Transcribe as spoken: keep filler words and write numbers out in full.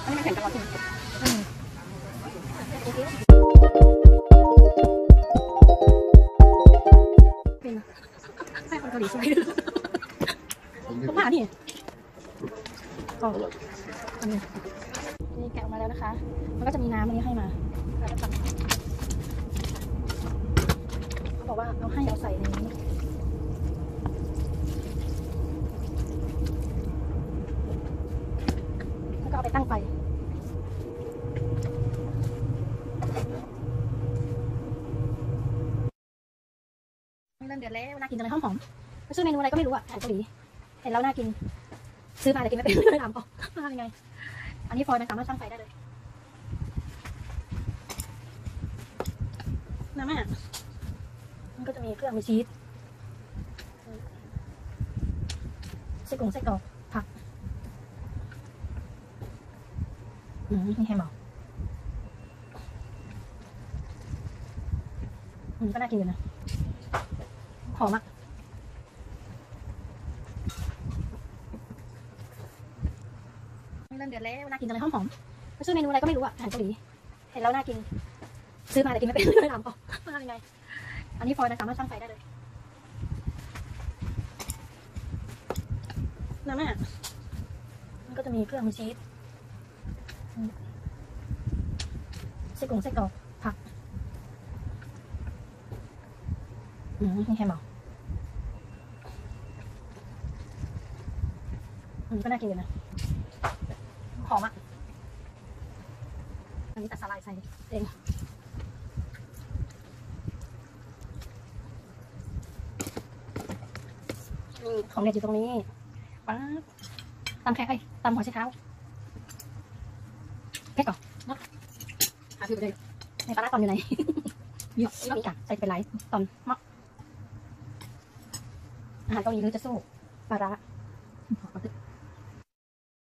อันนี้มันแข็งกับร้อนจริงอืมเป็นแม่คนเกาหลีใช่ไหมต้องผ่านี่ก็อันนี้นี่แกะออกมาแล้วนะคะมันก็จะมีน้ำอันนี้ให้มาแล้วก็ตักเขาบอกว่าเอาให้เอาใส่ในนี้แล้วก็เอาไปตั้งไฟเริ่มเดือดแล้วน่ากินจังเลยหอมๆไม่ใช่เมนูอะไรก็ไม่รู้อ่ะอาหารเกาหลีเห็นแล้วน่ากินซื้อมาแต่กินไม่เป็นไม่ทำก็ทำยังไงอันนี้ฟอยล์มันสามารถตั้งไฟได้เลยน้ำอ่ะมันก็จะมีเครื่องมีชีสไส้กรงไส้กรอกผักอืมนี่แฮมเหรออืมก็น่ากินอยู่นะหอมอ่ะเริ่มเดือดแล้วน่ากินจังเลยหอมๆไม่ใช่เมนูอะไรก็ไม่รู้อ่ะอาหารเกาหลีเห็นแล้วน่ากินซื้อมาแต่กินไม่เป็นไม่ทำก็ทำยังไงอันนี้ฟอยล์มันสามารถตั้งไฟได้เลยน้ำอ่ะมันก็จะมีเครื่องมีชีสไส้กรงไส้กรอกผักอืมนี่แฮมเหรออืมก็น่ากินอยู่นะหอมอ่ะอันนี้ตัดสาหร่ายใส่เองนี่ของเด็ดอยู่ตรงนี้ป๊าบตำแค่ไอ้ตำหัวไชเท้าเผ็ดก่อนเนาะหาผิวเลยในปลาร้าตอนอยู่ไหนเยอะมีกะใส่เป็นไรตอนมะอาหารเกาหลีหรือจะสู้ปลาร้า